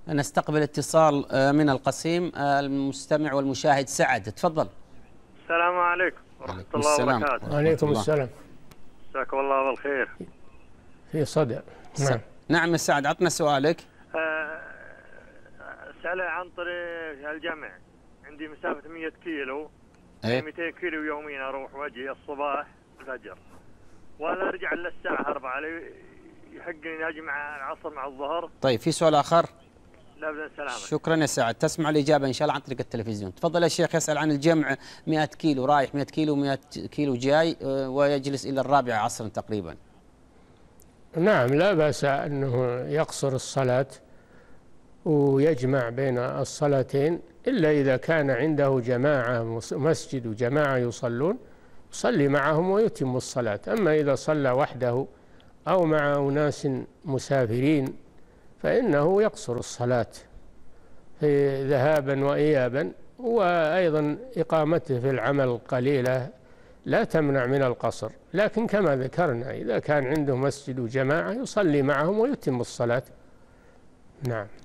نستقبل اتصال من القصيم، المستمع والمشاهد سعد، تفضل. السلام عليكم ورحمة الله وبركاته. وعليكم السلام. جزاكم الله بالخير. في صدع. نعم. نعم سعد، عطنا سؤالك. أسأله عن طريق الجمع. عندي مسافة 100 كيلو، 200 كيلو يوميا أروح وأجي الصباح الفجر، ولا أرجع إلا الساعة 4. يحقني أجي مع العصر مع الظهر. طيب في سؤال آخر؟ لا بأس سلامة. شكرا يا سعد، تسمع الإجابة إن شاء الله عن طريق التلفزيون. تفضل يا شيخ. يسأل عن الجمع 100 كيلو رايح 100 كيلو 100 كيلو جاي، ويجلس إلى 4 عصرا تقريبا. نعم، لا بأس أنه يقصر الصلاة ويجمع بين الصلاتين، إلا إذا كان عنده جماعة مسجد وجماعة يصلون يصلي معهم ويتم الصلاة. أما إذا صلى وحده أو مع أناس مسافرين فإنه يقصر الصلاة في ذهابا وإيابا، وأيضا إقامته في العمل قليلة لا تمنع من القصر، لكن كما ذكرنا إذا كان عنده مسجد وجماعة يصلي معهم ويتم الصلاة. نعم.